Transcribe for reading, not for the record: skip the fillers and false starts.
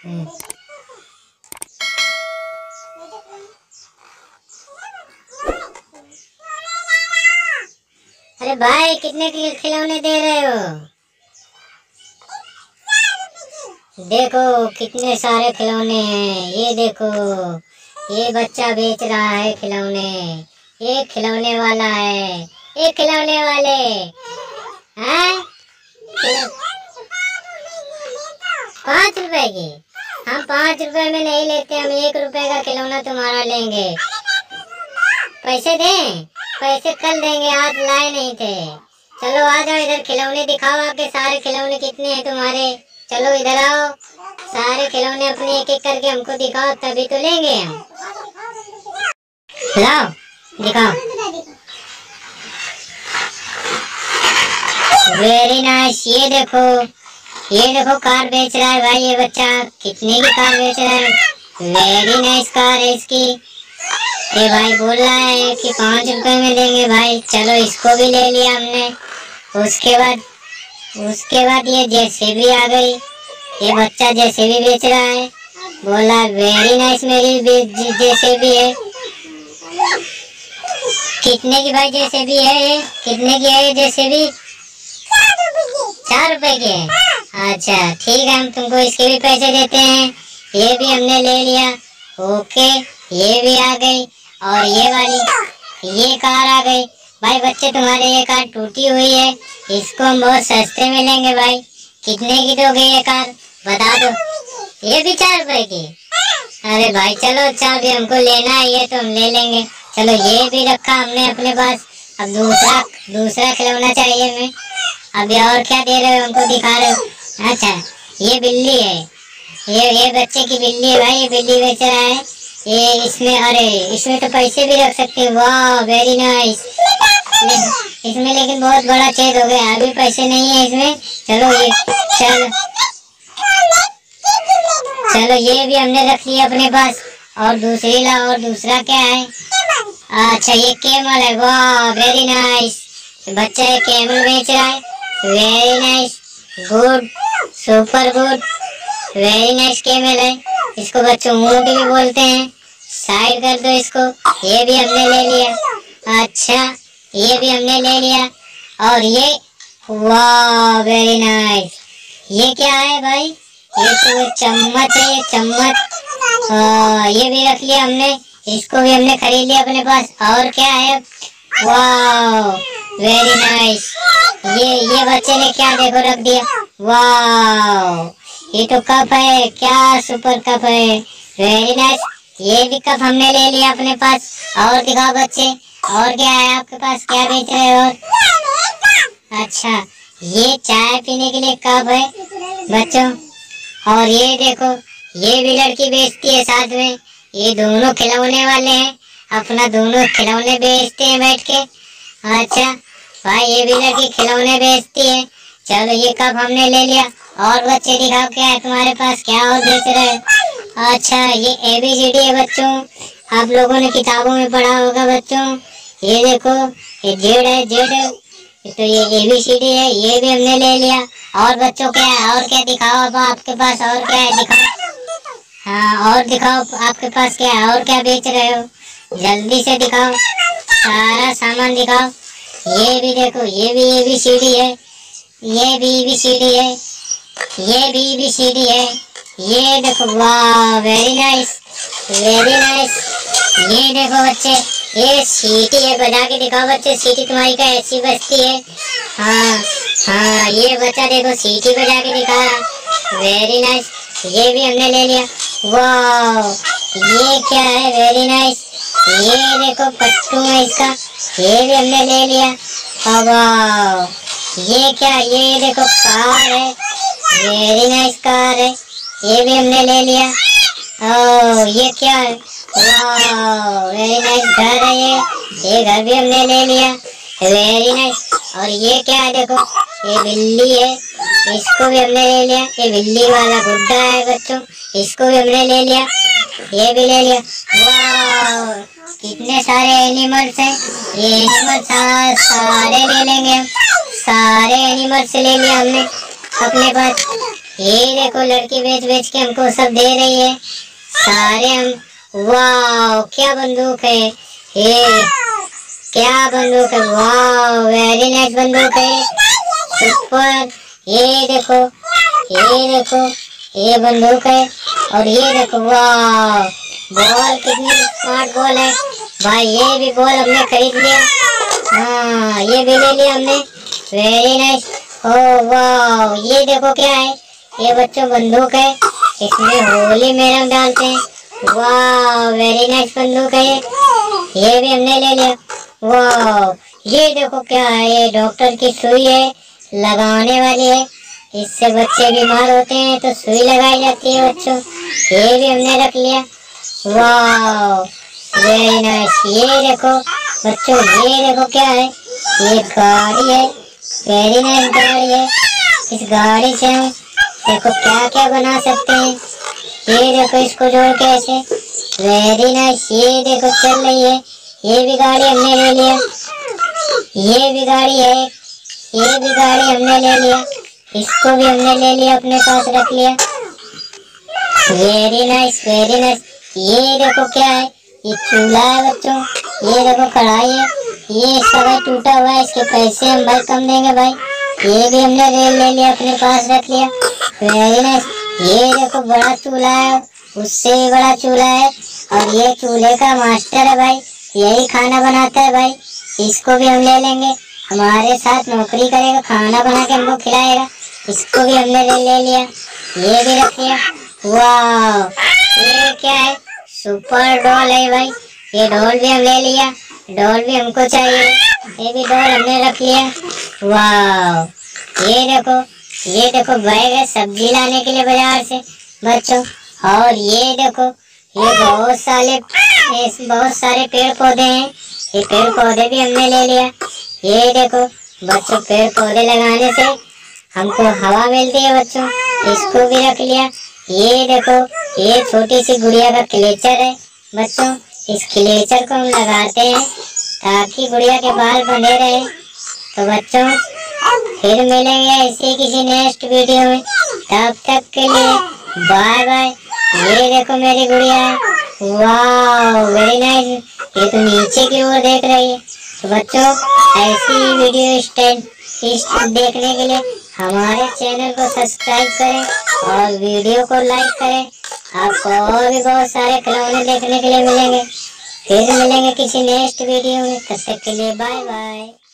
अरे भाई कितने के खिलौने दे रहे हो? देखो कितने सारे खिलौने हैं। ये देखो, ये बच्चा बेच रहा है खिलौने। ये खिलौने वाला है, ये खिलौने वाले हैं। 5 रुपए की? हम 5 रुपए में नहीं लेते, हम 1 रुपए का खिलौना तुम्हारा लेंगे। पैसे दें? पैसे कल देंगे, आज लाए नहीं थे। चलो आ जाओ इधर, खिलौने दिखाओ। आपके सारे खिलौने कितने हैं तुम्हारे? चलो इधर आओ, सारे खिलौने अपने एक एक करके हमको दिखाओ, तभी तो लेंगे हम। लाओ दिखाओ। Very nice. ये देखो, ये देखो कार बेच रहा है भाई ये बच्चा। कितने की कार बेच रहा है? वेरी नाइस कार है इसकी। ये भाई बोल रहा है कि 5 रुपए में देंगे भाई। चलो इसको भी ले लिया हमने। उसके बाद ये जेसीबी आ गई। ये बच्चा जेसीबी बेच रहा है, बोला वेरी नाइस मेरी जेसीबी है। कितने की भाई जेसीबी है ये? कितने की है ये जेसीबी? 4 रुपए की है। अच्छा ठीक है, हम तुमको इसके भी पैसे देते हैं। ये भी हमने ले लिया। ओके, ये भी आ गई। और ये वाली ये कार आ गई। भाई बच्चे तुम्हारे ये कार टूटी हुई है, इसको हम बहुत सस्ते में लेंगे भाई। कितने की दोगे ये कार? बता दो। ये भी 4 रुपए की? अरे भाई चलो, अच्छा भी हमको लेना है ये तो हम ले लेंगे। चलो ये भी रखा हमने अपने पास। अब दूसरा खिलौना चाहिए हमें। अभी और क्या दे रहे हो हमको, दिखा रहे हो? अच्छा ये बिल्ली है, ये बच्चे की बिल्ली है भाई। ये बिल्ली बेच रहा है ये। इसमें, अरे इसमें तो पैसे भी रख सकते हैं। वाह वेरी नाइस। इसमें लेकिन बहुत बड़ा छेद हो गया, अभी पैसे नहीं है इसमें। चलो ये चलो ये भी हमने रख लिया अपने पास। और दूसरा क्या है? अच्छा ये कैमल है। वाह वेरी नाइस। बच्चा ये कैमल बेच रहा है। Very nice, good, super good, very nice camel है। इसको बच्चों ऊंट भी बोलते हैं। साइड कर दो इसको। ये भी हमने ले लिया। अच्छा ये भी हमने ले लिया। और ये, वाह वेरी नाइस। ये क्या है भाई? ये तो चम्मच है, ये चम्मच। ये भी रख लिया हमने। इसको भी हमने खरीद लिया अपने पास। और क्या है? वाह वेरी नाइस। ये बच्चे ने क्या देखो रख दिया। वाह ये तो कप है, क्या सुपर कप है। Very nice. ये भी कप हमने ले लिया अपने पास। और दिखाओ बच्चे, और क्या है आपके पास? क्या बेच रहे हो? अच्छा ये चाय पीने के लिए कप है बच्चों। और ये देखो, ये भी लड़की बेचती है साथ में। ये दोनों खिलौने वाले हैं, अपना दोनों खिलौने बेचते हैं बैठ के। अच्छा भाई ये भी लड़की खिलौने बेचती है। चलो ये कप हमने ले लिया। और बच्चे दिखाओ क्या है तुम्हारे पास, क्या और बेच रहे हो? अच्छा ये ABCD है बच्चों, आप लोगों ने किताबों में पढ़ा होगा बच्चों। ये देखो ये जेड है, जेड तो ये ABCD है। ये भी हमने ले लिया। और बच्चों क्या है? और क्या दिखाओ अब आपके पास, और क्या है दिखाओ। हाँ और दिखाओ आपके पास क्या है, और क्या बेच रहे हो? जल्दी से दिखाओ, सारा सामान दिखाओ। ये भी देखो, ये भी ABCD है। ये भी ABCD है। ये भी ABCD है। ये देखो, वाह वेरी नाइस, वेरी नाइस। ये देखो बच्चे, ये सीटी है, बजा के दिखाओ बच्चे। सीटी तुम्हारी का ऐसी बजती है। हाँ हाँ ये बच्चा देखो सीटी बजा के दिखा रहा। Very nice. ये भी हमने ले लिया। वाह ये क्या है? Very nice. ये देखो पट्टू है इसका, ये भी हमने ले लिया। वाह ये क्या? ये देखो कार है, वेरी नाइस कार है। ये भी हमने ले लिया। ओह ये क्या है? वाह वेरी नाइस घर है ये घर भी हमने ले लिया। Very nice. और ये क्या है? देखो ये बिल्ली है, इसको भी हमने ले लिया। ये बिल्ली वाला गुड्डा है बच्चों, इसको भी हमने ले लिया। ये भी ले लिया। वाह कितने सारे एनिमल्स हैं। ये एनिमल्स सारे ले लेंगे हम। सारे एनिमल्स ले लिया हमने अपने पास। ये देखो लड़की बेच बेच के हमको सब दे रही है सारे हम। वाह क्या बंदूक है ये, क्या बंदूक है, वाह वेरी नाइस बंदूक है, सुपर। ये देखो ये बंदूक है। और ये देखो वाह बॉल कितनी स्मार्ट बॉल है भाई, ये भी बॉल हमने खरीद लिया। हाँ ये भी ले लिया हमने, वेरी नाइस। ओ वाह ये देखो क्या है, ये बच्चों बंदूक है, इसमें होली में रंग डालते हैं। वाह वेरी नाइस बंदूक है ये भी हमने ले लिया। वाह ये देखो क्या है, ये डॉक्टर की सुई है, लगाने वाली है, इससे बच्चे बीमार होते हैं तो सुई लगाई जाती है बच्चों, ये भी हमने रख लिया। वाह वेरी नाइस। ये देखो बच्चों, ये देखो क्या है, ये गाड़ी है, वेरी नाइस गाड़ी है। इस गाड़ी से हम देखो क्या क्या बना सकते हैं। ये देखो इसको जोड़ के ऐसे, वेरी नाइस। ये देखो चल रही है, ये भी गाड़ी हमने ले लिया, ये भी गाड़ी है, ये भी गाड़ी हमने ले लिया, इसको भी हमने ले लिया, अपने पास रख लिया, वेरी नाइस वेरी नाइस। ये देखो क्या है, ये चूल्हा है बच्चों, ये देखो कढ़ाई है, ये इसका भाई टूटा हुआ है, इसके पैसे हम भाई कम देंगे भाई, ये भी हमने ले लिया, अपने पास रख लिया, वेरी नाइस। ये देखो बड़ा चूल्हा है, उससे भी बड़ा चूल्हा है, और ये चूल्हे का मास्टर है भाई, यही खाना बनाता है भाई, इसको भी हम ले लेंगे, हमारे साथ नौकरी करेगा, खाना बना के हमको खिलाएगा, इसको भी हमने ले लिया, ये भी रख लिया। वाह ये क्या है, सुपर डॉल है भाई, ये डॉल भी हम ले लिया, डॉल भी हमको चाहिए, ये भी डॉल हमने रख लिया। वाह ये देखो बैग है सब्जी लाने के लिए बाजार से बच्चों। और ये देखो ये बहुत सारे पेड़ पौधे हैं, ये पेड़ पौधे भी हमने ले लिया। ये देखो बच्चों, पेड़ पौधे लगाने से हमको हवा मिलती है बच्चों, इसको भी रख लिया। ये देखो ये छोटी सी गुड़िया का क्लेचर है बच्चों, इस क्लेचर को हम लगाते हैं ताकि गुड़िया के बाल बने रहे। तो बच्चों फिर मिलेंगे ऐसे किसी नेक्स्ट वीडियो में, तब तक के लिए बाय बाय। ये देखो मेरी गुड़िया है, वाह वेरी नाइस, ये तो नीचे की ओर देख रही है। तो बच्चों ऐसी वीडियो स्टाइल देखने के लिए हमारे चैनल को सब्सक्राइब करें और वीडियो को लाइक करें। आपको और भी बहुत सारे खिलौने देखने के लिए मिलेंगे। फिर मिलेंगे किसी नेक्स्ट वीडियो में, तब तक के लिए बाय बाय।